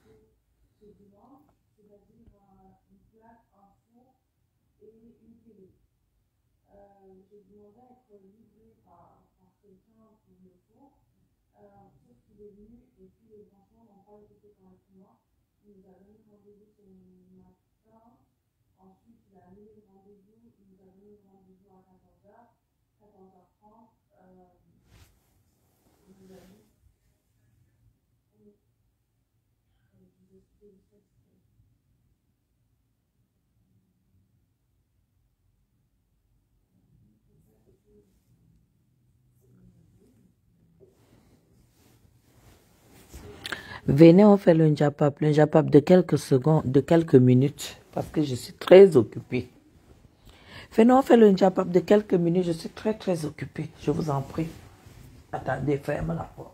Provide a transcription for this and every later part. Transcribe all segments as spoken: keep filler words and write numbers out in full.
Venez, on fait le njapap, le njapap de quelques secondes, de quelques minutes, parce que je suis très occupée. Venez, on fait le njapap de quelques minutes, je suis très très occupée, je vous en prie. Attendez, ferme la porte.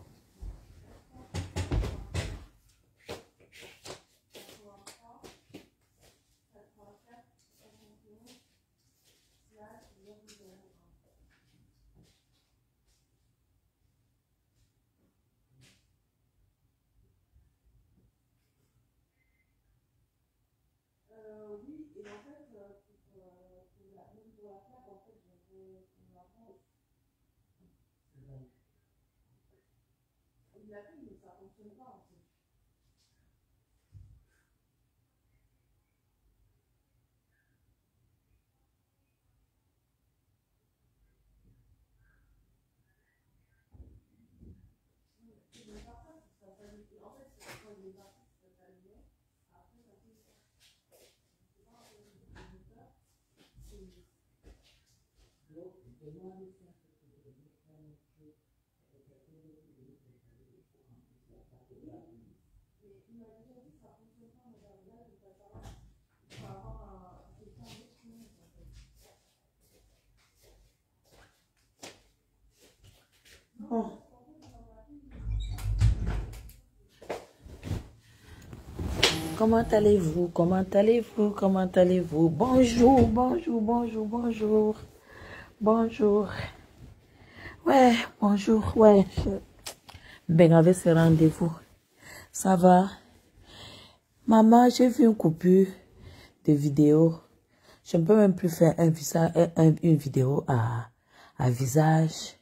Oh. Comment allez-vous? Comment allez-vous? Comment allez-vous? Bonjour, bonjour, bonjour, bonjour. Bonjour. Ouais, bonjour, ouais. Ben, avec ce rendez-vous. Ça va? Maman, j'ai vu une coupure de vidéo. Je ne peux même plus faire un visage, un, une vidéo à, à visage.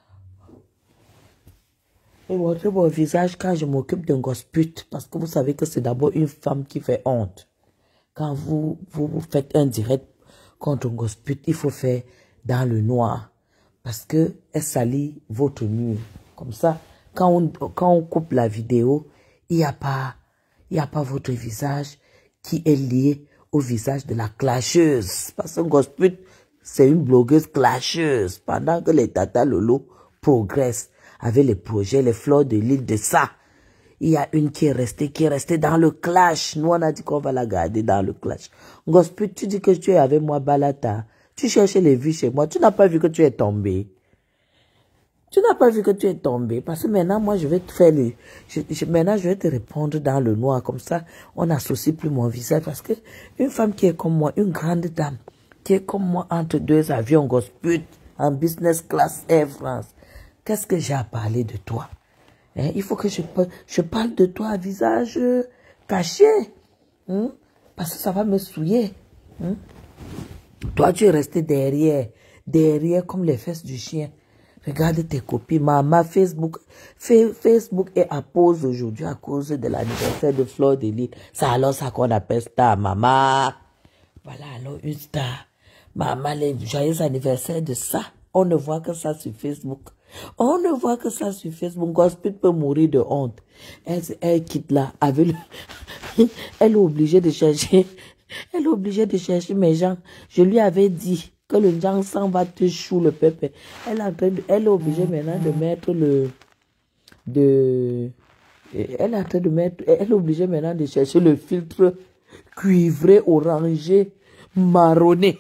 Et montrer mon visage quand je m'occupe d'un gosse pute. Parce que vous savez que c'est d'abord une femme qui fait honte. Quand vous, vous, vous faites un direct contre un gosse pute, il faut faire dans le noir. Parce que elle salit votre mur. Comme ça, quand on, quand on coupe la vidéo, il n'y a pas, il n'y a pas votre visage qui est lié au visage de la clasheuse. Parce que gosse pute, c'est une blogueuse clasheuse. Pendant que les Tata Lolo progressent avec les projets, les fleurs de l'île de ça. Il y a une qui est restée, qui est restée dans le clash. Nous, on a dit qu'on va la garder dans le clash. Gosse pute, tu dis que tu es avec moi, Balata. Tu cherchais les vues chez moi. Tu n'as pas vu que tu es tombé. Tu n'as pas vu que tu es tombé. Parce que maintenant, moi, je vais te faire les... Je, je, maintenant, je vais te répondre dans le noir. Comme ça, on n'associe plus mon visage. Parce que une femme qui est comme moi, une grande dame, qui est comme moi entre deux avions, gosse pute, en business class Air France, qu'est-ce que j'ai à parler de toi? Hein? Il faut que je, je parle de toi à visage caché. Hein? Parce que ça va me souiller. Hein? Toi, tu es resté derrière. Derrière comme les fesses du chien. Regarde tes copines. Maman, Facebook, Facebook est à pause aujourd'hui à cause de l'anniversaire de Fleur de Lys. C'est alors ça qu'on appelle star, maman. Voilà, alors une star. Maman, les joyeux anniversaire de ça. On ne voit que ça sur Facebook. On ne voit que ça sur Facebook. Gospel peut mourir de honte. Elle, elle quitte là. Avec le... Elle est obligée de chercher. Elle est obligée de chercher mes gens. Je lui avais dit que le gens s'en va te chou le pépé. Elle est, en train de, elle est obligée maintenant de mettre le... De, elle est en train de mettre... Elle est obligée maintenant de chercher le filtre cuivré, orangé, marronné.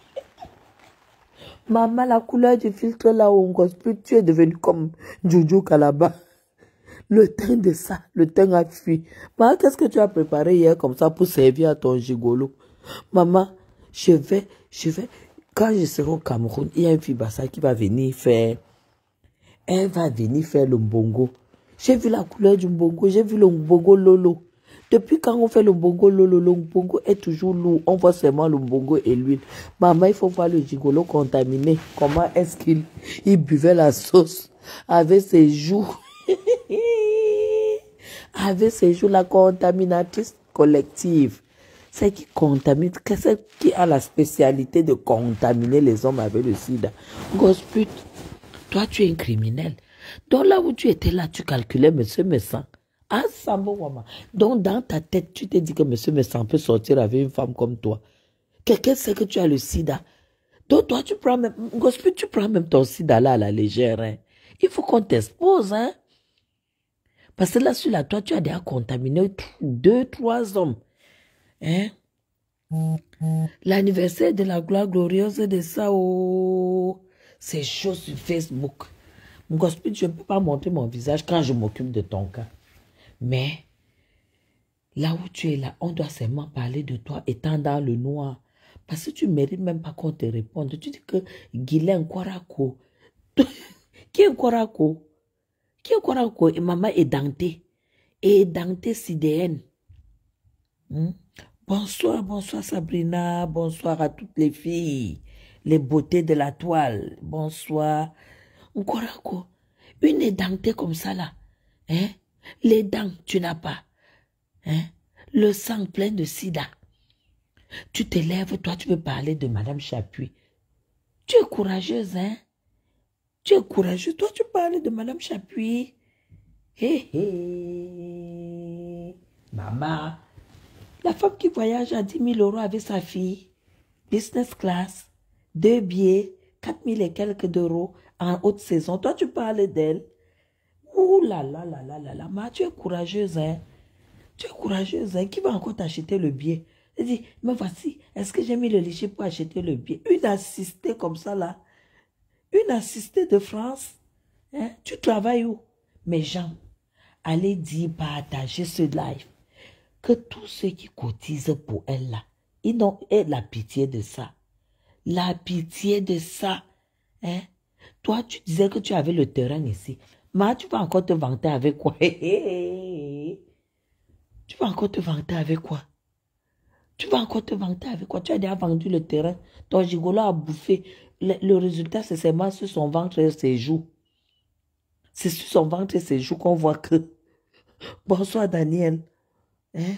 Maman, la couleur du filtre là où on gospel, tu es devenu comme Jojo Kalaba. Le teint de ça, le teint a fui. Maman, qu'est-ce que tu as préparé hier comme ça pour servir à ton gigolo? Maman, je vais, je vais, quand je serai au Cameroun, il y a une fille Bassa qui va venir faire, elle va venir faire le mbongo. J'ai vu la couleur du mbongo, j'ai vu le mbongo lolo. Depuis quand on fait le bongo, le, le, le bongo est toujours lourd. On voit seulement le bongo et l'huile. Maman, il faut voir le gigolo contaminé. Comment est-ce qu'il il buvait la sauce avec ses joues. Avec ses joues, la contaminatrice collective. C'est qui contamine, c'est qui a la spécialité de contaminer les hommes avec le sida. Grosse pute, toi tu es un criminel. Donc là où tu étais là, tu calculais monsieur Messan. Ah, Sambo Wama. Donc dans ta tête, tu t'es dit que monsieur Messan peut sortir avec une femme comme toi. Quelqu'un sait que tu as le sida. Donc toi, tu prends même, grosse pute, tu prends même ton sida là à la légère. Hein. Il faut qu'on t'expose, hein. Parce que là, sur la toi, tu as déjà contaminé deux, trois hommes. Hein? L'anniversaire de la gloire glorieuse de ça, oh, c'est chaud sur Facebook. Mon gospel, je ne peux pas montrer mon visage quand je m'occupe de ton cas. Mais, là où tu es là, on doit seulement parler de toi étant dans le noir. Parce que tu ne mérites même pas qu'on te réponde. Tu dis que Guylaine Kwarako. Qui est Kwarako? Qui est Kwarako? Et maman est dentée. Et dentée C D N. Hmm? Bonsoir, bonsoir Sabrina. Bonsoir à toutes les filles. Les beautés de la toile. Bonsoir. Kwarako. Une édentée comme ça là. Hein? Les dents, tu n'as pas. Hein? Le sang plein de sida. Tu te lèves, toi, tu veux parler de Madame Chapuis. Tu es courageuse, hein? Tu es courageuse. Toi, tu parles de Madame Chapuis. Hé, hé. Maman. La femme qui voyage à dix mille euros avec sa fille. Business class. Deux billets. quatre mille et quelques d'euros en haute saison. Toi, tu parles d'elle. Ouh là là là là là là. Ma, tu es courageuse, hein? Tu es courageuse, hein? Qui va encore t'acheter le billet? Elle dit, mais voici, est-ce que j'ai mis le lichet pour acheter le billet? Une assistée comme ça, là. Une assistée de France. Hein? Tu travailles où? Mes gens, allez dire, partager ce live. Que tous ceux qui cotisent pour elle, là, ils n'ont la pitié de ça. La pitié de ça. Hein? Toi, tu disais que tu avais le terrain ici. Mais tu vas encore te vanter avec quoi? Tu vas encore te vanter avec quoi? Tu vas encore te vanter avec quoi? Tu as déjà vendu le terrain. Ton gigolo a bouffé. Le, le résultat, c'est seulement sur son ventre et ses joues. C'est sur son ventre et ses joues qu'on voit que... Bonsoir, Daniel. Hein?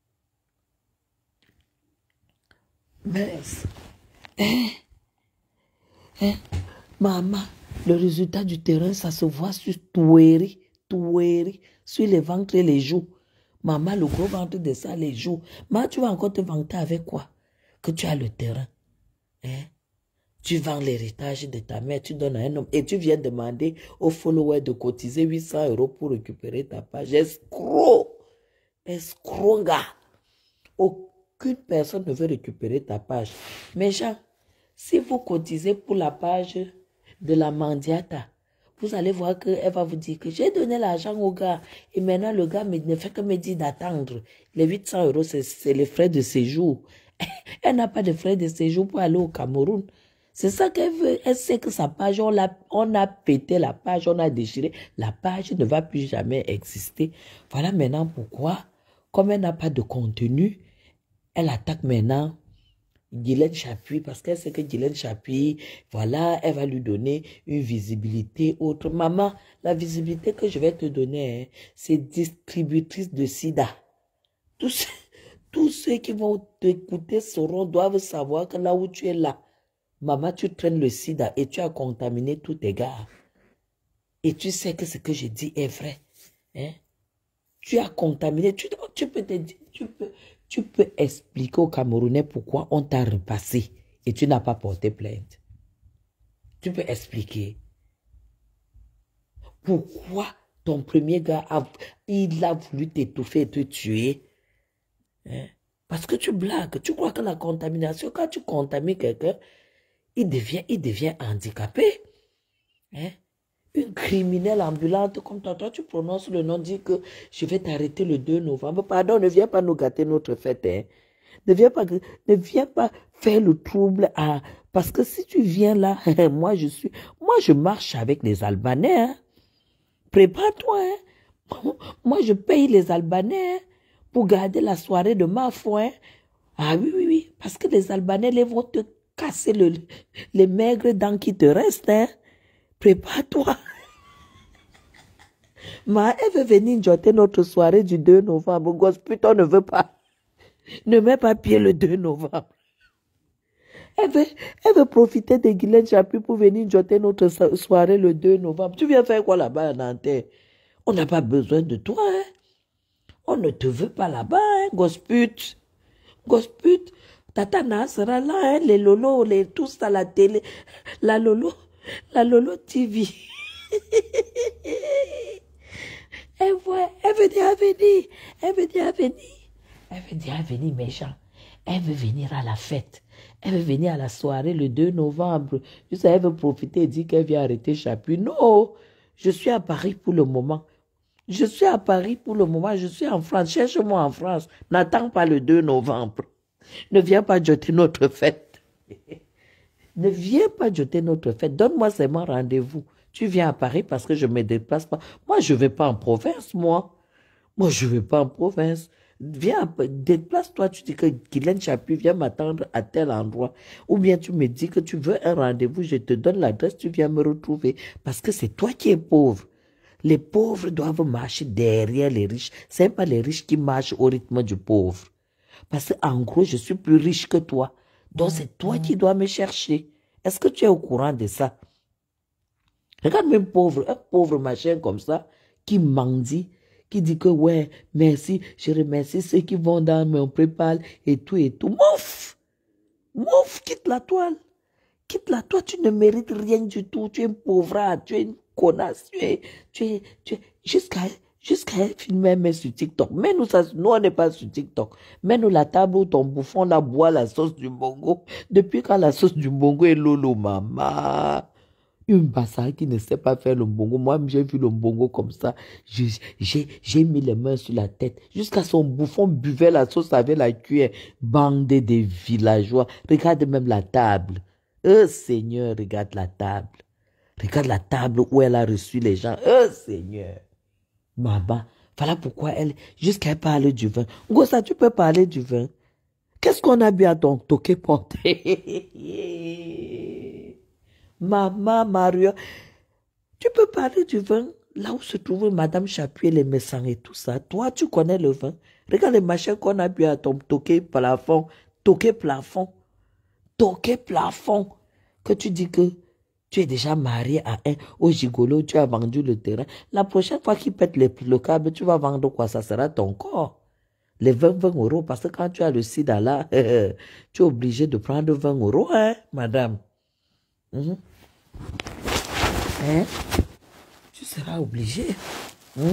Mais... Hein? Hein? Maman, le résultat du terrain, ça se voit sur Touéri, Touéri, sur les ventres et les joues. Maman, le gros ventre de ça, les joues. Maman, tu vas encore te vanter avec quoi? Que tu as le terrain. Hein? Tu vends l'héritage de ta mère, tu donnes à un homme. Et tu viens demander aux followers de cotiser huit cents euros pour récupérer ta page. Escroc! Escroc, gars! Aucune personne ne veut récupérer ta page. Mais gens, si vous cotisez pour la page de la Mandiata, vous allez voir qu'elle va vous dire que j'ai donné l'argent au gars et maintenant le gars ne fait que me dire d'attendre. Les huit cents euros, c'est les frais de séjour. Elle n'a pas de frais de séjour pour aller au Cameroun. C'est ça qu'elle veut. Elle sait que sa page, on a, on a pété la page, on a déchiré. La page ne va plus jamais exister. Voilà maintenant pourquoi, comme elle n'a pas de contenu, elle attaque maintenant Guylaine Chapuis, parce qu'elle sait que Guylaine Chapuis, voilà, elle va lui donner une visibilité autre. Maman, la visibilité que je vais te donner, hein, c'est distributrice de sida. Tous, tous ceux qui vont t'écouter sauront, doivent savoir que là où tu es là, maman, tu traînes le sida et tu as contaminé tous tes gars. Et tu sais que ce que je dis est vrai. Hein? Tu as contaminé, tu, tu peux te dire, tu peux... Tu peux expliquer aux Camerounais pourquoi on t'a repassé et tu n'as pas porté plainte. Tu peux expliquer pourquoi ton premier gars, a, il a voulu t'étouffer et te tuer. Hein? Parce que tu blagues. Tu crois que la contamination, quand tu contamines quelqu'un, il devient, il devient handicapé. Hein? Une criminelle ambulante comme toi, toi tu prononces le nom, dis que je vais t'arrêter le deux novembre. Pardon, ne viens pas nous gâter notre fête. Hein. Ne viens pas, ne viens pas faire le trouble à... Parce que si tu viens là, moi je suis... Moi je marche avec les Albanais. Hein. Prépare-toi. Hein. Moi je paye les Albanais. Hein. pour garder la soirée de ma foi. Hein? Ah oui, oui, oui. Parce que les Albanais, ils vont te casser le, les maigres dents qui te restent. Hein? Prépare-toi. Ma, elle veut venir joter notre soirée du deux novembre. Gosse, putain, on ne veut pas. Ne mets pas pied le deux novembre. Elle veut, elle veut profiter de Guylaine Chapuis pour venir joter notre soirée le deux novembre. Tu viens faire quoi là-bas à Nanterre? On n'a pas besoin de toi. Hein? On ne te veut pas là-bas, hein, gosse pute. Gosse pute. Tatana sera là, hein, les lolos, les, tous à la télé. La lolo, la lolo T V. Elle voit, elle veut dire à venir. Elle veut dire à venir. Elle veut dire à venir, méchant. Elle veut venir à la fête. Elle veut venir à la soirée le deux novembre. Juste, elle veut profiter et dire qu'elle vient arrêter Chapuis. Non, je suis à Paris pour le moment. Je suis à Paris pour le moment. Je suis en France. Cherche-moi en France. N'attends pas le deux novembre. Ne viens pas jeter notre fête. Ne viens pas jeter notre fête. Donne-moi seulement rendez-vous. Tu viens à Paris parce que je ne me déplace pas. Moi, je ne vais pas en province, moi. Moi, je ne vais pas en province. Viens, déplace-toi, tu dis que Guylaine Chapuis vient m'attendre à tel endroit. Ou bien tu me dis que tu veux un rendez-vous, je te donne l'adresse, tu viens me retrouver. Parce que c'est toi qui es pauvre. Les pauvres doivent marcher derrière les riches. Ce n'est pas les riches qui marchent au rythme du pauvre. Parce qu'en gros, je suis plus riche que toi. Donc c'est toi qui dois me chercher. Est-ce que tu es au courant de ça? Regarde même pauvre, un pauvre machin comme ça, qui mendie, qui dit que ouais, merci, je remercie ceux qui vont dans mon PayPal et tout et tout. Mouf! Mouf, quitte la toile. Quitte la toile, tu ne mérites rien du tout. Tu es une pauvrade, tu es une connasse, tu es, tu es, tu es, jusqu'à, jusqu'à filmer même sur TikTok. Mais nous, ça, nous, on n'est pas sur TikTok. Mais nous, la table où ton bouffon la boit la sauce du bongo. Depuis quand la sauce du bongo est lolo, maman? Une bassa qui ne sait pas faire le bongo. Moi, j'ai vu le bongo comme ça. J'ai mis les mains sur la tête. Jusqu'à son bouffon buvait la sauce avec la cuillère. Bande des villageois. Regarde même la table. Oh Seigneur, regarde la table. Regarde la table où elle a reçu les gens. Oh Seigneur. Maman, voilà pourquoi elle, jusqu'à elle parle du vin. Gossa, tu peux parler du vin. Qu'est-ce qu'on a bu à ton toqué porté? Maman, Mario, tu peux parler du vin là où se trouve Madame Chapuis, les Messans et tout ça. Toi, tu connais le vin. Regarde les machins qu'on a bu à ton toqué plafond. Toqué plafond. Toqué plafond. Que tu dis que tu es déjà marié à un au gigolo, tu as vendu le terrain. La prochaine fois qu'il pète les, le câble, tu vas vendre quoi? Ça sera ton corps. Les vingt, vingt euros. Parce que quand tu as le sida là, tu es obligé de prendre vingt euros, hein, madame. Mmh. Hein? Tu seras obligé. Mmh.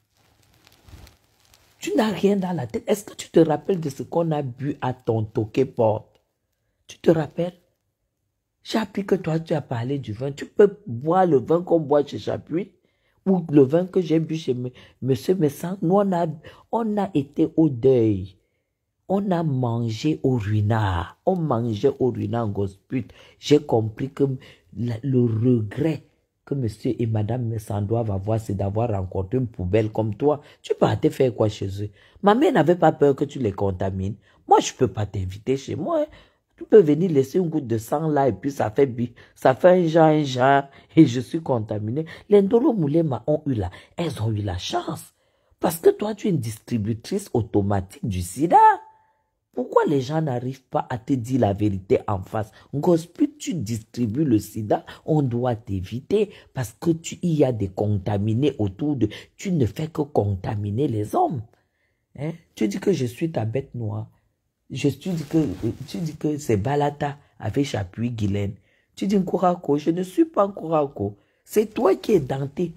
Tu n'as rien dans la tête. Est-ce que tu te rappelles de ce qu'on a bu à ton toqué porte? Tu te rappelles? Chapuis, que toi, tu as parlé du vin. Tu peux boire le vin qu'on boit chez Chapuis ou le vin que j'ai bu chez M. Messan. Nous, on a, on a été au deuil. On a mangé au ruinard. On mangeait au ruinard, gosse pute. J'ai compris que le, le regret que monsieur et madame Messan doivent avoir, c'est d'avoir rencontré une poubelle comme toi. Tu partais faire quoi chez eux? Ma mère n'avait pas peur que tu les contamines. Moi, je ne peux pas t'inviter chez moi. Hein. Tu peux venir laisser une goutte de sang là et puis ça fait, ça fait un genre, un genre et je suis contaminé. Les Ndolo Moulema ont eu la, elles ont eu la chance. Parce que toi, tu es une distributrice automatique du sida. Pourquoi les gens n'arrivent pas à te dire la vérité en face? Gosse, plus tu distribues le sida, on doit t'éviter parce que tu y a des contaminés autour de... Tu ne fais que contaminer les hommes. Hein? Tu dis que je suis ta bête noire. Je, tu dis que, tu dis que c'est Balata avec Chapuis Guylaine. Tu dis Nkourako, je ne suis pas Nkourako. C'est toi qui es denté.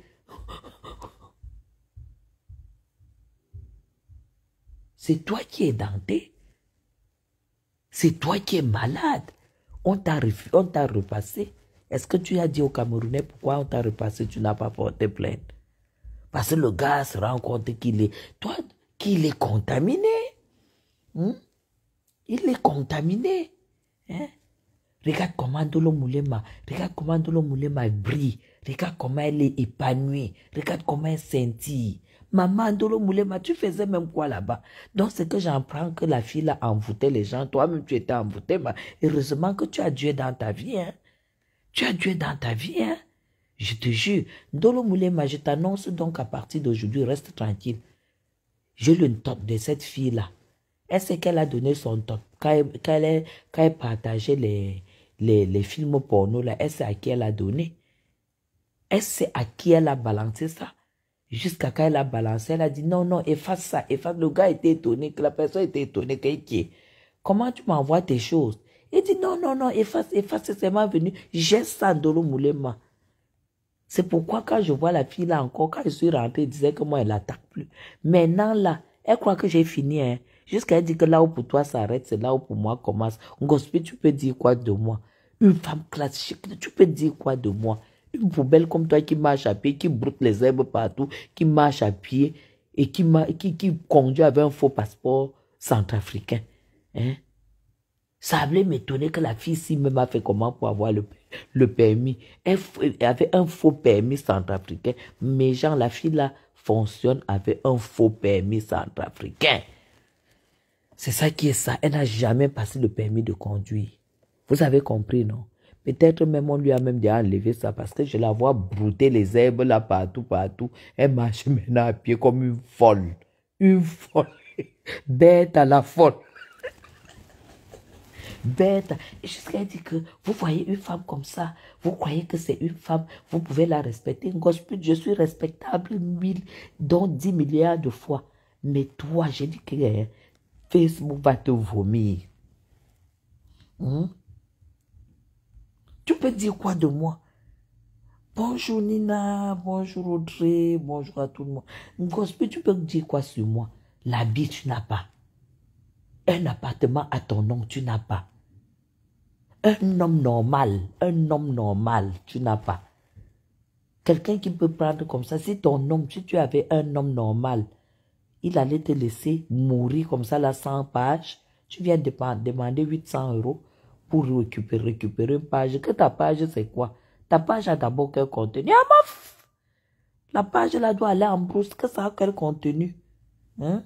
C'est toi qui es denté. C'est toi qui es malade. On t'a repassé. Est-ce que tu as dit aux Camerounais pourquoi on t'a repassé, tu n'as pas porté plainte? Parce que le gars se rend compte qu'il est, toi, qu'il est contaminé. Hmm? Il est contaminé. Hein? Regarde comment Ndolo Moulema, regarde comment Ndolo Moulema brille. Regarde comment elle est épanouie. Regarde comment elle scintille. Maman Ndolo Moulema, tu faisais même quoi là-bas? Donc, c'est que j'en prends que la fille a envoûté les gens. Toi-même, tu étais envoûté. Mais heureusement que tu as Dieu dans ta vie. Hein? Tu as Dieu dans ta vie. Hein? Je te jure. Ndolo Moulema, je t'annonce donc à partir d'aujourd'hui, reste tranquille. J'ai le top de cette fille-là. Elle sait qu'elle a donné son top. Quand elle, quand elle, quand elle partageait les, les, les films porno, là, elle sait à qui elle a donné. Elle sait à qui elle a balancé ça. Jusqu'à quand elle a balancé, elle a dit non, non, efface ça, efface. Le gars était étonné, que la personne était étonnée, qu'il est. Comment tu m'envoies tes choses? Il dit non, non, non, efface, efface, c'est moi venu. J'ai ça, Ndolo Moulema. C'est pourquoi quand je vois la fille là encore, quand je suis rentrée, elle disait que moi, elle n'attaque plus. Maintenant là, elle croit que j'ai fini. Hein. Jusqu'à elle dit que là où pour toi ça arrête, c'est là où pour moi commence. Ngospi, tu peux dire quoi de moi? Une femme classique, tu peux dire quoi de moi? Une poubelle comme toi qui marche à pied, qui broute les herbes partout, qui marche à pied et qui, qui, qui conduit avec un faux passeport centrafricain. Hein? Ça allait m'étonner que la fille ici même a fait comment pour avoir le, le permis. Elle, elle avait un faux permis centrafricain. Mais genre, la fille là fonctionne avec un faux permis centrafricain. C'est ça qui est ça. Elle n'a jamais passé le permis de conduire. Vous avez compris, non? Peut-être même on lui a même déjà enlevé ça parce que je la vois brouter les herbes là partout, partout. Elle marche maintenant à pied comme une folle. Une folle. Bête à la folle. Bête. Et jusqu'à dire que vous voyez une femme comme ça, vous croyez que c'est une femme, vous pouvez la respecter. Gospel, je suis respectable mille, dont dix milliards de fois. Mais toi, j'ai dit que hein, Facebook va te vomir. Hum? Tu peux dire quoi de moi? Bonjour Nina, bonjour Audrey, bonjour à tout le monde. Gospel, tu peux dire quoi sur moi? La vie, tu n'as pas. Un appartement à ton nom, tu n'as pas. Un homme normal, un homme normal, tu n'as pas. Quelqu'un qui peut prendre comme ça, si ton homme, si tu avais un homme normal, il allait te laisser mourir comme ça, là, cent pages. Tu viens de demander huit cents euros pour récupérer, récupérer une page. Que ta page, c'est quoi? Ta page a d'abord quel contenu? Ah, maf! La page, là, doit aller en brousse. Que ça a quel contenu? Hein?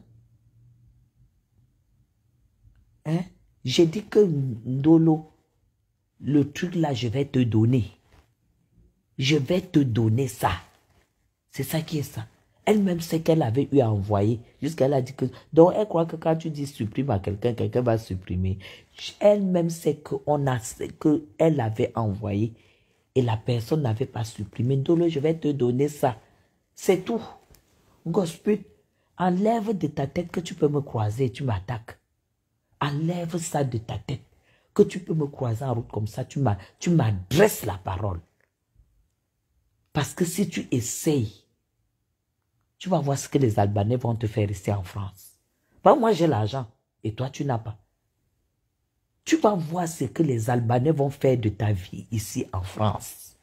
Hein? J'ai dit que Ndolo, le truc là, je vais te donner. Je vais te donner ça. C'est ça qui est ça. Elle-même sait qu'elle avait eu à envoyer. Jusqu'à elle a dit que... Donc, elle croit que quand tu dis supprime à quelqu'un, quelqu'un va supprimer. Elle-même sait qu'on a... qu'elle avait envoyé. Et la personne n'avait pas supprimé. Donc, je vais te donner ça. C'est tout. Gospel, enlève de ta tête que tu peux me croiser et tu m'attaques. Enlève ça de ta tête. Que tu peux me croiser en route comme ça, tu m'adresses la parole. Parce que si tu essayes, tu vas voir ce que les Albanais vont te faire ici en France. Bah, moi, j'ai l'argent et toi, tu n'as pas. Tu vas voir ce que les Albanais vont faire de ta vie ici en France.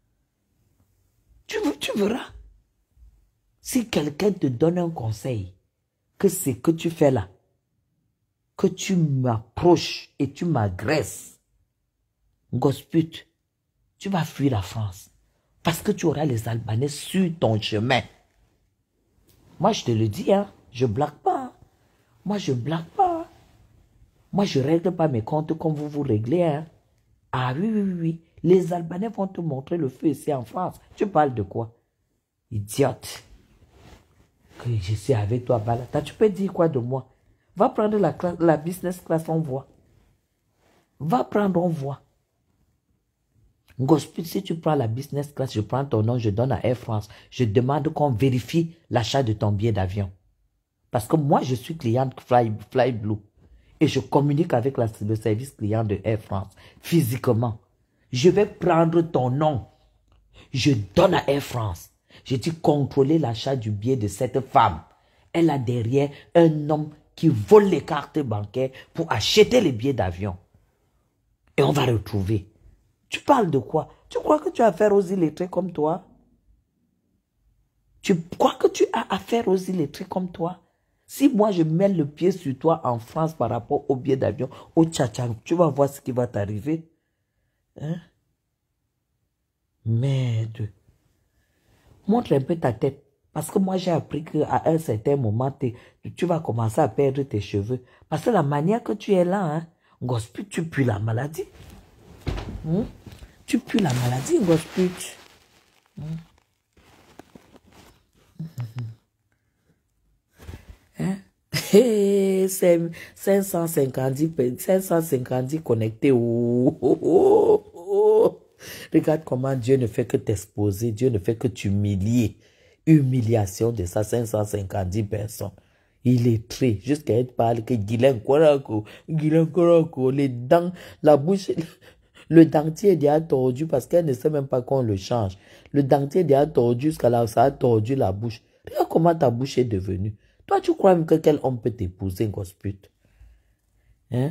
Tu, tu verras. Si quelqu'un te donne un conseil, que c'est que tu fais là, que tu m'approches et tu m'agresses, gospute, tu vas fuir la France. Parce que tu auras les Albanais sur ton chemin. Moi, je te le dis, hein, je ne blague pas. Hein. Moi, je ne blague pas. Hein. Moi, je ne règle pas mes comptes comme vous vous réglez. Hein. Ah oui, oui, oui. Les Albanais vont te montrer le feu ici en France. Tu parles de quoi? Idiote. Que je suis avec toi, Balata. Tu peux dire quoi de moi? Va prendre la, classe, la business class, on voit. Va prendre, on voit. Gospel, si tu prends la business class, je prends ton nom, je donne à Air France. Je demande qu'on vérifie l'achat de ton billet d'avion. Parce que moi, je suis cliente Fly, Fly Blue. Et je communique avec la, le service client de Air France. Physiquement. Je vais prendre ton nom. Je donne à Air France. Je dis contrôler l'achat du billet de cette femme. Elle a derrière un homme qui vole les cartes bancaires pour acheter les billets d'avion. Et on va retrouver. Tu parles de quoi? Tu crois que tu as affaire aux illettrés comme toi? Tu crois que tu as affaire aux illettrés comme toi? Si moi je mets le pied sur toi en France par rapport au billet d'avion, au tchatchang, tu vas voir ce qui va t'arriver. Hein? Merde. Montre un peu ta tête. Parce que moi, j'ai appris qu'à un certain moment, tu vas commencer à perdre tes cheveux. Parce que la manière que tu es là, hein, Ngosput, tu pues la maladie. Hmm? Tu pues la maladie, Ngosput. Hmm? Hein? Hey, c'est cinq cent cinquante connectés. Oh, oh, oh, oh. Regarde comment Dieu ne fait que t'exposer. Dieu ne fait que t'humilier. Humiliation de ça, cinq cent cinquante personnes. Il est très, jusqu'à être parle que Guilain Korako, Guilain Korako, les dents, la bouche, le dentier est déjà tordu parce qu'elle ne sait même pas qu'on le change. Le dentier est déjà tordu jusqu'à là, ça a tordu la bouche. Regarde comment ta bouche est devenue. Toi, tu crois même que quel homme peut t'épouser, Ngosput? Hein?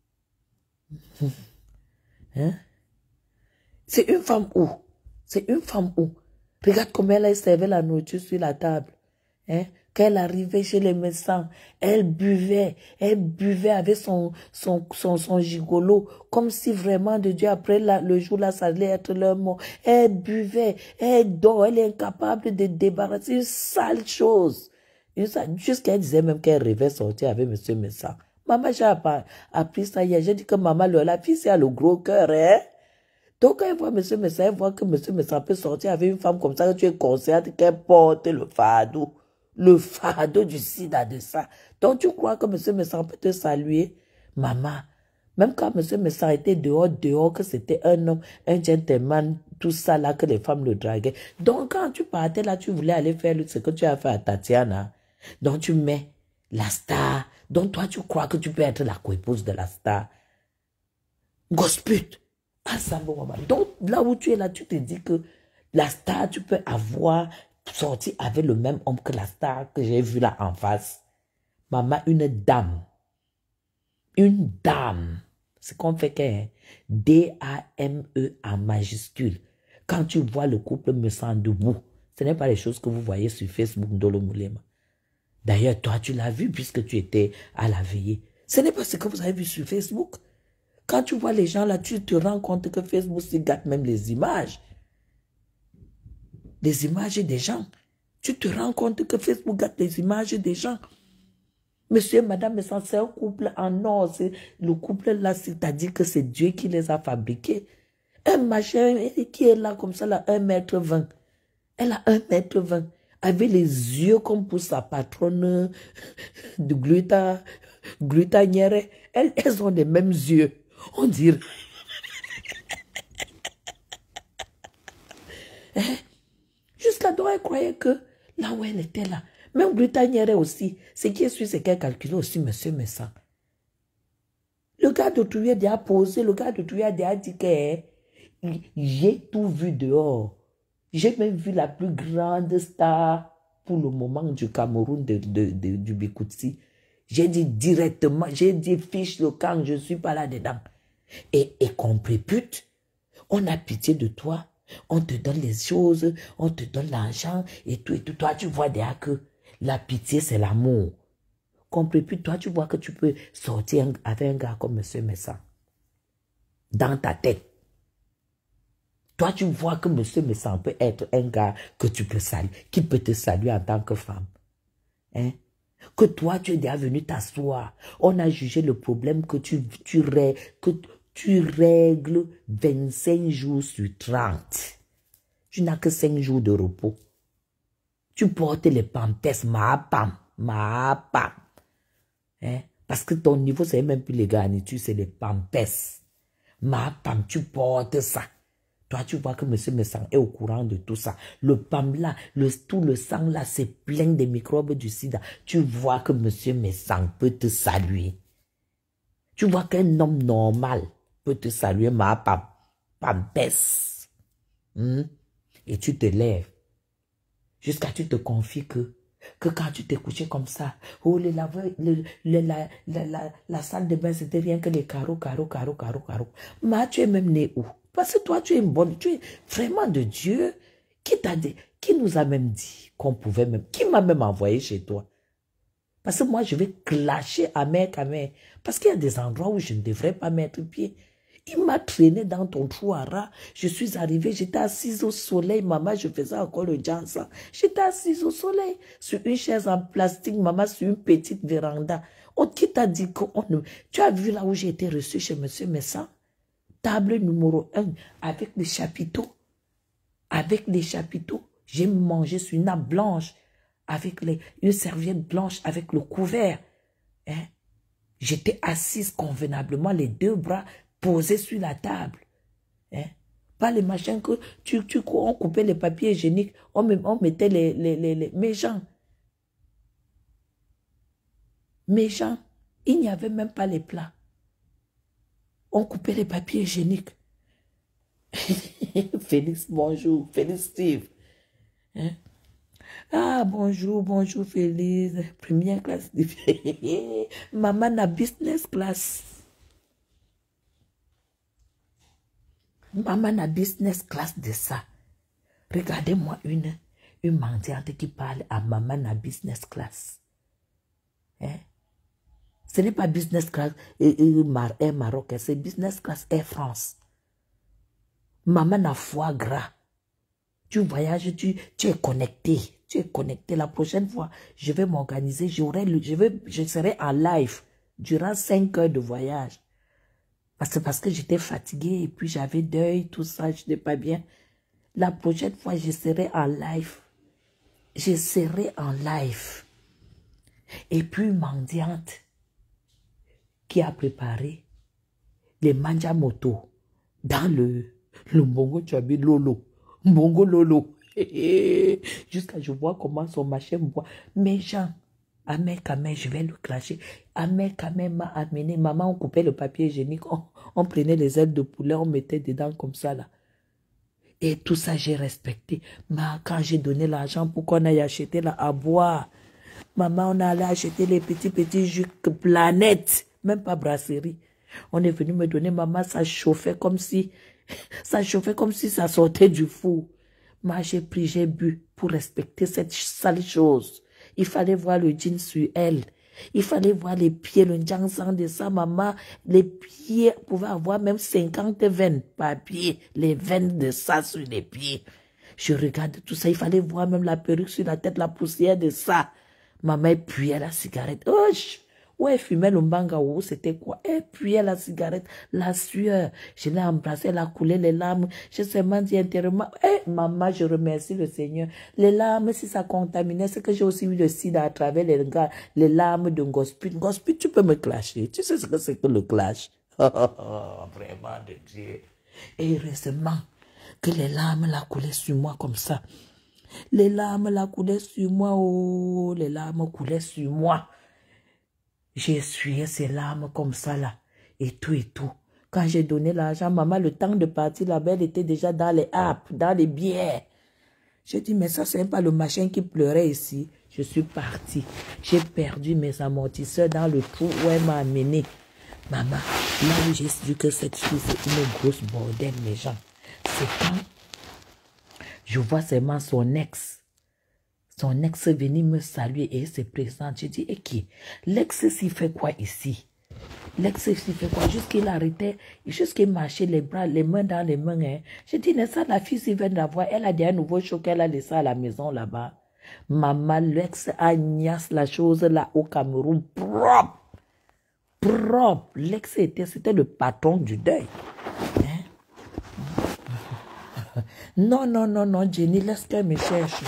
Hein? C'est une femme où? C'est une femme où? Regarde comment elle a servi la nourriture sur la table. Hein? Quand elle arrivait chez les médecins, elle buvait, elle buvait avec son, son, son, son gigolo, comme si vraiment de Dieu, après la, le jour là, ça allait être leur mort. Elle buvait, elle dort, elle est incapable de débarrasser une sale chose. Jusqu'à elle disait même qu'elle rêvait sortir avec monsieur médecin. Maman, j'ai appris ça hier. J'ai dit que maman, la fille, c'est le gros cœur, hein? Donc, quand elle voit monsieur médecin, elle voit que monsieur médecin peut sortir avec une femme comme ça, que tu es consciente qu'elle porte le fardeau. Le fardeau du sida de ça. Donc, tu crois que monsieur médecin peut te saluer? Maman, même quand monsieur médecin était dehors, dehors, que c'était un homme, un gentleman, tout ça là, que les femmes le draguaient. Donc, quand tu partais là, tu voulais aller faire ce que tu as fait à Tatiana. Donc, tu mets la star. Donc, toi, tu crois que tu peux être la co-épouse de la star. Ngosput. Ah, ça, bon, maman. Donc, là où tu es là, tu te dis que la star, tu peux avoir sorti avec le même homme que la star que j'ai vu là en face. Maman, une dame. Une dame. C'est qu'on fait que D A M E en majuscule. Quand tu vois le couple me sent debout, ce n'est pas les choses que vous voyez sur Facebook Ndolo Moulema. D'ailleurs, toi, tu l'as vu puisque tu étais à la veillée. Ce n'est pas ce que vous avez vu sur Facebook. Quand tu vois les gens là, tu te rends compte que Facebook se gâte même les images. Les images des gens. Tu te rends compte que Facebook gâte les images des gens. Monsieur et madame, c'est un couple en or. Le couple là, c'est-à-dire que c'est Dieu qui les a fabriqués. Un machin qui est là comme ça, là, un mètre vingt. Elle a un mètre vingt. Avec les yeux comme pour sa patronne de gluta, glutanière. Elles, elles ont les mêmes yeux. On dirait. Hein? Jusqu'à donc, elle croyait que là où elle était là, même glutanière aussi, ce qui est sûr, c'est qu'elle calculait aussi monsieur Messan. Le gars de Touya a posé, le gars de Touya a dit que j'ai tout vu dehors. J'ai même vu la plus grande star pour le moment du Cameroun, de, de, de, du Bikutsi. J'ai dit directement, j'ai dit fiche le camp, je ne suis pas là-dedans. Et, et compris, pute, on a pitié de toi, on te donne les choses, on te donne l'argent et tout et tout. Toi, tu vois déjà que la pitié, c'est l'amour. Compris, pute, toi, tu vois que tu peux sortir avec un gars comme monsieur Messan. Dans ta tête. Toi, tu vois que monsieur Messan peut être un gars que tu peux saluer, qui peut te saluer en tant que femme. Hein? Que toi, tu es déjà venu t'asseoir. On a jugé le problème que tu, tu, que tu règles vingt-cinq jours sur trente. Tu n'as que cinq jours de repos. Tu portes les pampers, ma pam, ma pam. Hein? Parce que ton niveau, c'est même plus les garnitures, c'est les pampers. Ma pam, tu portes ça. Toi, tu vois que monsieur Messan est au courant de tout ça. Le P A M là, le, tout le sang là, c'est plein de microbes du sida. Tu vois que monsieur Messan peut te saluer. Tu vois qu'un homme normal peut te saluer, ma pam, pampès. Hmm? Et tu te lèves. Jusqu'à tu te confies que, que quand tu t'es couché comme ça, oh, le laveur, le, le, la, la, la, la salle de bain, c'était rien que les carreaux, carreaux, carreaux, carreaux, carreaux. Mais tu es même né où? Parce que toi, tu es une bonne, tu es vraiment de Dieu. Qui t'a dit, qui nous a même dit qu'on pouvait même, qui m'a même envoyé chez toi? Parce que moi, je vais clasher à mec à mec. Parce qu'il y a des endroits où je ne devrais pas mettre pied. Il m'a traîné dans ton trou à rat. Je suis arrivée, j'étais assise au soleil, maman, je faisais encore le jansa. J'étais assise au soleil, sur une chaise en plastique, maman, sur une petite véranda. On qui t'a dit que on ne... Tu as vu là où j'ai été reçue chez monsieur Messin? Table numéro un, avec les chapiteaux. Avec les chapiteaux. J'ai mangé sur une nappe blanche, avec les, une serviette blanche, avec le couvert. Hein? J'étais assise convenablement, les deux bras posés sur la table. Hein? Pas les machins que tu, tu on coupait les papiers hygiéniques, on, on mettait les, les, les, les méchants. Méchants. Il n'y avait même pas les plats. On coupait les papiers hygiéniques. Félix, bonjour. Félix Steve. Hein? Ah, bonjour, bonjour Félix. Première classe. Maman na business class. Maman na business class de ça. Regardez-moi une, une mendiante qui parle à maman na business class. Hein? Ce n'est pas business class et, et Mar Air Maroc, c'est business class Air France. Maman na foie gras. Tu voyages, tu, tu es connecté. Tu es connecté. La prochaine fois, je vais m'organiser. J'aurai le, je vais, je serai en live durant cinq heures de voyage. Parce que, parce que j'étais fatiguée et puis j'avais deuil, tout ça, je n'étais pas bien. La prochaine fois, je serai en live. Je serai en live. Et puis, mendiante qui a préparé les manjamoto dans le, le Mbongo Tchabi Lolo. Mbongo Lolo. Jusqu'à je vois comment son machin boit. Mais Jean, Amé Kamé, je vais le clasher. Amé Kamé m'a amené. Maman, on coupait le papier hygiénique. On, on prenait les ailes de poulet, on mettait dedans comme ça là. Et tout ça, j'ai respecté. Mais quand j'ai donné l'argent pour qu'on aille acheter là à boire, maman, on allait acheter les petits, petits jus Planète. Même pas brasserie. On est venu me donner, maman, ça chauffait comme si, ça chauffait comme si ça sortait du four. Moi, j'ai pris, j'ai bu pour respecter cette sale chose. Il fallait voir le jean sur elle. Il fallait voir les pieds, le jansan de sa maman. Les pieds pouvaient avoir même cinquante veines par pied. Les veines de ça sur les pieds. Je regarde tout ça. Il fallait voir même la perruque sur la tête, la poussière de ça. Maman puait la cigarette. Oh, ouais, elle fumait le mbanga ou c'était quoi? Elle puait la cigarette, la sueur. Je l'ai embrassée, elle a coulé les larmes. Je seulement dit intérieurement, eh, maman, je remercie le Seigneur. Les larmes, si ça contaminait, c'est que j'ai aussi eu le sida à travers les, les larmes de Ngosput. Ngosput, tu peux me clasher. Tu sais ce que c'est que le clash? Vraiment de Dieu. Et heureusement que les larmes la coulaient sur moi comme ça. Les larmes la coulaient sur moi, oh, les larmes coulaient sur moi. J'ai essuyé ces larmes comme ça là, et tout et tout. Quand j'ai donné l'argent, maman, le temps de partir là-bas, elle était déjà dans les apps, dans les bières. J'ai dit, mais ça, c'est pas le machin qui pleurait ici. Je suis partie. J'ai perdu mes amortisseurs dans le trou où elle m'a amené. Maman, là où j'ai su que cette fille, c'est une grosse bordel, mes gens. C'est quand je vois seulement son ex. Son ex est venu me saluer et se présente. Je dis, et qui? L'ex s'y fait quoi ici? L'ex s'y fait quoi? Jusqu'il arrêtait, jusqu'il marchait les bras, les mains dans les mains. Hein. Je dis, n'est-ce pas la fille s'y vient d'avoir? Elle a dit un nouveau choc qu'elle a laissé à la maison là-bas. Maman, l'ex agnace la chose là au Cameroun. Propre. Propre. L'ex était, c'était le patron du deuil. Hein? Non, non, non, non, Jenny, laisse qu'elle me cherche.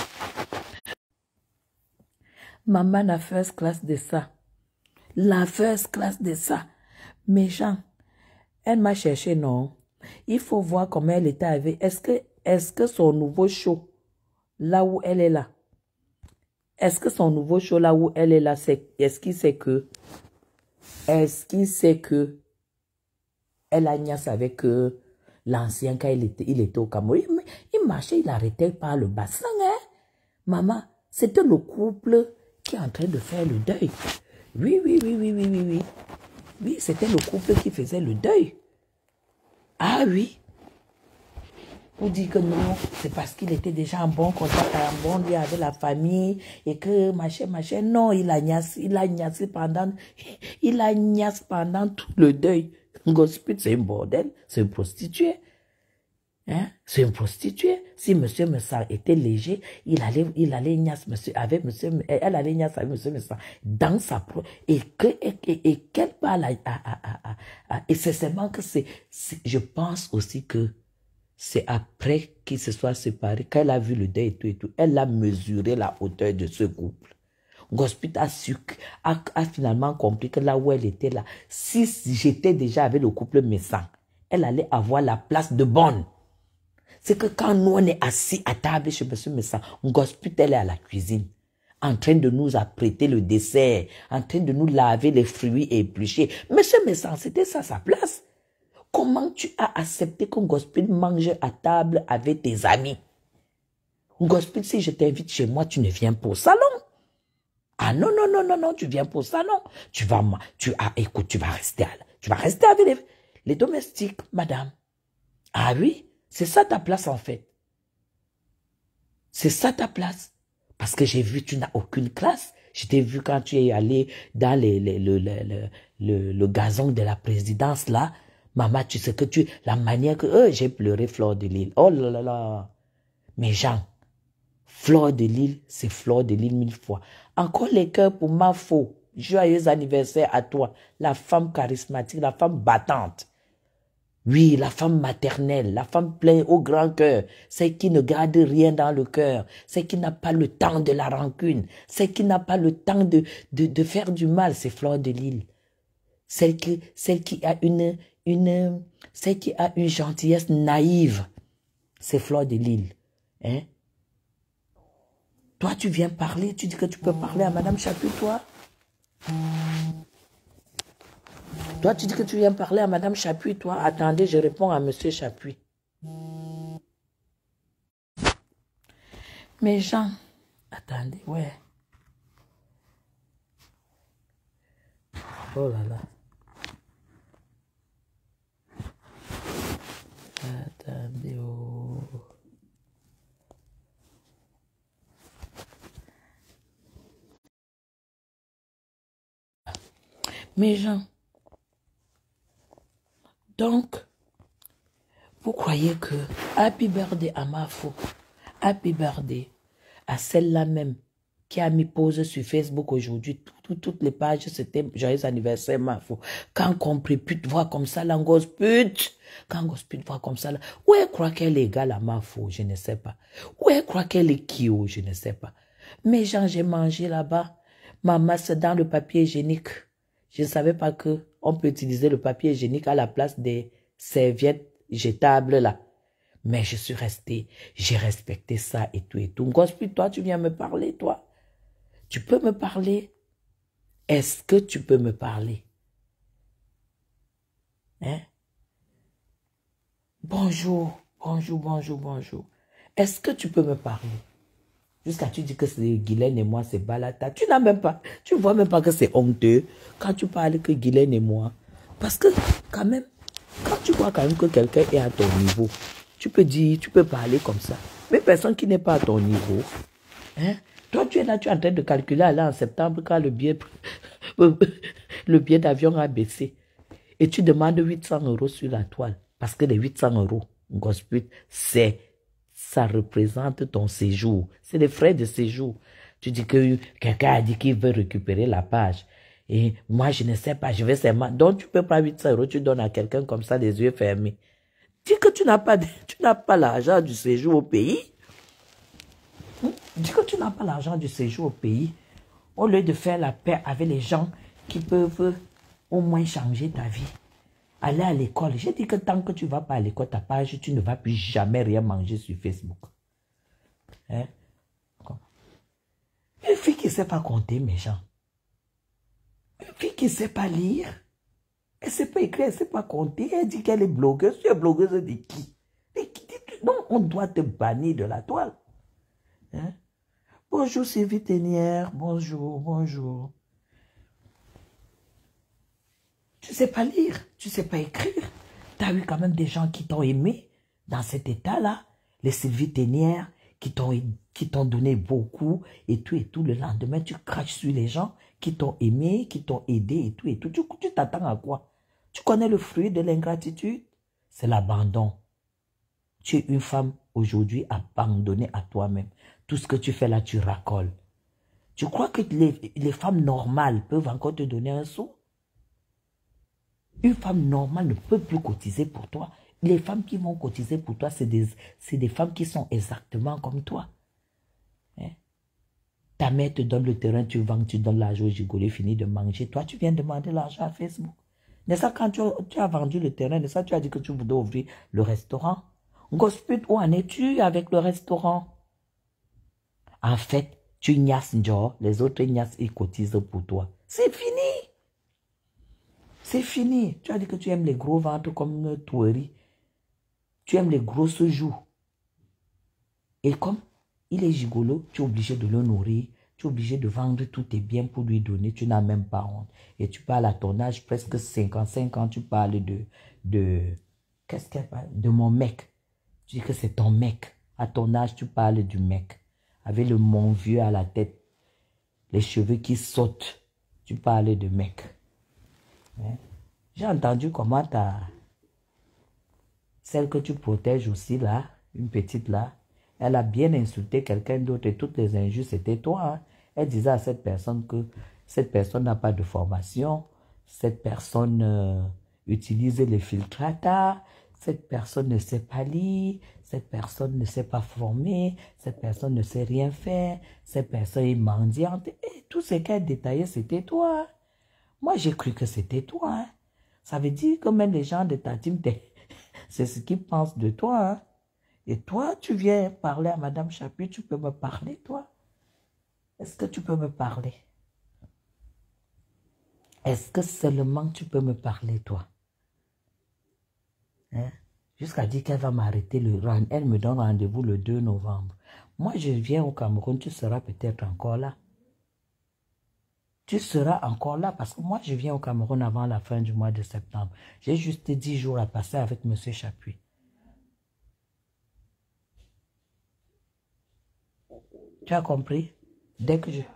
Maman, la first class de ça. La first class de ça. Méchant. Elle m'a cherché, non. Il faut voir comment elle était avec. Est-ce que, est-ce que son nouveau show, là où elle est là, est-ce que son nouveau show, là où elle est là, c'est, est-ce qu'il sait que, est-ce qu'il sait que, elle a niasse avec euh, l'ancien quand il était, il était au Cameroun. Il, il marchait, il arrêtait par le bassin, hein. Maman, c'était le couple qui est en train de faire le deuil. Oui, oui, oui, oui, oui, oui, oui. Oui, c'était le couple qui faisait le deuil. Ah oui. Vous dites que non, c'est parce qu'il était déjà en bon contact, en bon lien avec la famille, et que machin, machin. Non, il a gnassé, il a gnassé pendant, il a gnassé pendant tout le deuil. Gospel, c'est un bordel, c'est une prostituée. Hein? C'est une prostituée. Si monsieur Messang était léger, il allait, il allait ignace monsieur, avec monsieur, elle allait ignace avec monsieur Messang dans sa pro, et que, et, et, et qu'elle parle à, à, à, à, à, et c'est seulement que c'est, je pense aussi que c'est après qu'ils se soient séparés, qu'elle a vu le deuil et tout et tout, elle a mesuré la hauteur de ce couple. Gospel a, su, a, a finalement compris que là où elle était là, si j'étais déjà avec le couple Messang, elle allait avoir la place de bonne. C'est que quand nous, on est assis à table chez monsieur Messang, Gospel, elle est à la cuisine, en train de nous apprêter le dessert, en train de nous laver les fruits et éplucher. Monsieur Messang, c'était ça sa place. Comment tu as accepté qu'un Gospel mange à table avec tes amis? Gospel, si je t'invite chez moi, tu ne viens pas au salon. Ah non, non, non, non, non, tu viens pas au salon. Tu vas, tu, ah, écoute, tu vas rester, tu vas rester avec les, les domestiques, madame. Ah oui? C'est ça ta place en fait. C'est ça ta place. Parce que j'ai vu, tu n'as aucune classe. Je t'ai vu quand tu es allé dans les, les, le, le, le, le, le gazon de la présidence là. Maman, tu sais que tu... La manière que... Oh, j'ai pleuré Fleur de Lille. Oh là là là. Mais Jean, Fleur de Lille, c'est Fleur de Lille mille fois. Encore les cœurs pour ma faux. Joyeux anniversaire à toi. La femme charismatique, la femme battante. Oui, la femme maternelle, la femme pleine au grand cœur, celle qui ne garde rien dans le cœur, celle qui n'a pas le temps de la rancune, celle qui n'a pas le temps de, de, de faire du mal, c'est Fleur de Lille. Celle qui, celle qui a une, une, celle qui a une gentillesse naïve, c'est Fleur de Lille. Hein? Toi, tu viens parler, tu dis que tu peux parler à Madame Chapuis, toi? Toi, tu dis que tu viens parler à Madame Chapuis, toi. Attendez, je réponds à Monsieur Chapuis. Mais Jean, attendez, ouais. Oh là là. Attendez, oh. Mais Jean, donc, vous croyez que Happy Birthday à Mafo, Happy Birthday à celle-là même qui a mis pause sur Facebook aujourd'hui, tout, tout, toutes les pages, c'était joyeux anniversaire Mafo. Quand compris pute voit comme ça, la gosse pute, quand gosse pute voit comme ça, là, où elle croit qu'elle est égale à Mafo, je ne sais pas. Où elle croit qu'elle est Kyo, je ne sais pas. Mais Jean, j'ai mangé là-bas, ma masse dans le papier hygiénique. Je ne savais pas que on peut utiliser le papier hygiénique à la place des serviettes jetables là. Mais je suis restée, j'ai respecté ça et tout et tout. Gospel, toi, tu viens me parler, toi. Tu peux me parler? Est-ce que tu peux me parler? Hein? Bonjour, bonjour, bonjour, bonjour. Est-ce que tu peux me parler? Jusqu'à tu dis que c'est Guylaine et moi, c'est Balata. Tu n'as même pas, tu vois même pas que c'est honteux quand tu parles que Guylaine et moi. Parce que, quand même, quand tu vois quand même que quelqu'un est à ton niveau, tu peux dire, tu peux parler comme ça. Mais personne qui n'est pas à ton niveau, hein? Toi, tu es là, tu es en train de calculer aller en septembre quand le billet, le billet d'avion a baissé. Et tu demandes huit cents euros sur la toile. Parce que les huit cents euros, Gospel, c'est... ça représente ton séjour. C'est les frais de séjour. Tu dis que quelqu'un a dit qu'il veut récupérer la page. Et moi, je ne sais pas, je vais seulement... Donc, tu peux pas huit cents euros, tu donnes à quelqu'un comme ça, les yeux fermés. Dis que tu n'as pas, tu n'as pas l'argent du séjour au pays. Dis que tu n'as pas l'argent du séjour au pays. Au lieu de faire la paix avec les gens qui peuvent au moins changer ta vie. Aller à l'école. J'ai dit que tant que tu ne vas pas à l'école, ta page, tu ne vas plus jamais rien manger sur Facebook. Hein? Une fille qui ne sait pas compter, mes gens. Une fille qui ne sait pas lire. Elle ne sait pas écrire, elle ne sait pas compter. Elle dit qu'elle est blogueuse. Tu es blogueuse de qui? De qui? Non, on doit te bannir de la toile. Hein? Bonjour Sylvie Ténière. Bonjour, bonjour. Tu ne sais pas lire, tu ne sais pas écrire. Tu as eu quand même des gens qui t'ont aimé dans cet état-là. Les Sylvie Ténière qui t'ont donné beaucoup et tout et tout. Le lendemain, tu craches sur les gens qui t'ont aimé, qui t'ont aidé et tout et tout. Tu t'attends à quoi? Tu connais le fruit de l'ingratitude? C'est l'abandon. Tu es une femme aujourd'hui abandonnée à toi-même. Tout ce que tu fais là, tu racoles. Tu crois que les, les femmes normales peuvent encore te donner un sou? Une femme normale ne peut plus cotiser pour toi. Les femmes qui vont cotiser pour toi, c'est des, c'est des femmes qui sont exactement comme toi. Hein? Ta mère te donne le terrain, tu vends, tu donnes l'argent au gigolo, fini de manger. Toi, tu viens demander l'argent à Facebook. N'est-ce pas quand tu, tu as vendu le terrain, n'est-ce pas tu as dit que tu voudrais ouvrir le restaurant? Gospel, où en es-tu avec le restaurant? En fait, tu ignaces, genre, les autres ignaces, ils cotisent pour toi. C'est fini. C'est fini. Tu as dit que tu aimes les gros ventres comme Toueri. Tu aimes les grosses joues. Et comme il est gigolo, tu es obligé de le nourrir. Tu es obligé de vendre tous tes biens pour lui donner. Tu n'as même pas honte. Et tu parles à ton âge, presque cinquante-cinq ans, tu parles de... de qu'est-ce qu'elle parle? De mon mec. Tu dis que c'est ton mec. À ton âge, tu parles du mec. Avec le mon vieux à la tête. Les cheveux qui sautent. Tu parles de mec. Hein? J'ai entendu comment ta... Celle que tu protèges aussi là, une petite là, elle a bien insulté quelqu'un d'autre et toutes les injures, c'était toi. Hein? Elle disait à cette personne que cette personne n'a pas de formation, cette personne euh, utilise les filtrata, cette personne ne sait pas lire, cette personne ne sait pas former, cette personne ne sait rien faire, cette personne est mendiante. Et tout ce qu'elle détaillait, c'était toi. Moi, j'ai cru que c'était toi. Hein? Ça veut dire que même les gens de ta team, c'est ce qu'ils pensent de toi. Hein? Et toi, tu viens parler à Madame Chapuis, tu peux me parler, toi? Est-ce que tu peux me parler? Est-ce que seulement tu peux me parler, toi? Hein? Jusqu'à dire qu'elle va m'arrêter le rang. Elle me donne rendez-vous le deux novembre. Moi, je viens au Cameroun, tu seras peut-être encore là. Tu seras encore là parce que moi, je viens au Cameroun avant la fin du mois de septembre. J'ai juste dix jours à passer avec M. Chapuis. Tu as compris? Dès que je...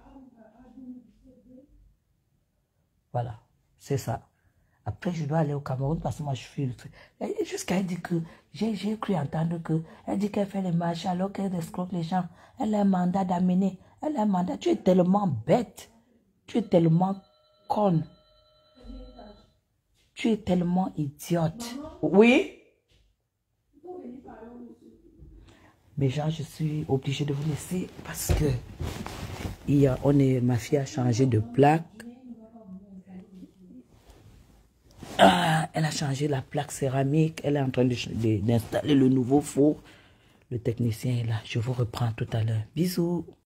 Voilà, c'est ça. Après, je dois aller au Cameroun parce que moi, je suis... Jusqu'à elle dit que... J'ai cru entendre que... Elle dit qu'elle fait les marchés alors qu'elle escroque les gens. Elle a un mandat d'amener. Elle a un mandat. Tu es tellement bête. Tu es tellement conne. Tu es tellement idiote. Oui? Mais genre, je suis obligée de vous laisser parce que il y a, on est, ma fille a changé de plaque. Ah, elle a changé la plaque céramique. Elle est en train d'installer le nouveau four. Le technicien est là. Je vous reprends tout à l'heure. Bisous.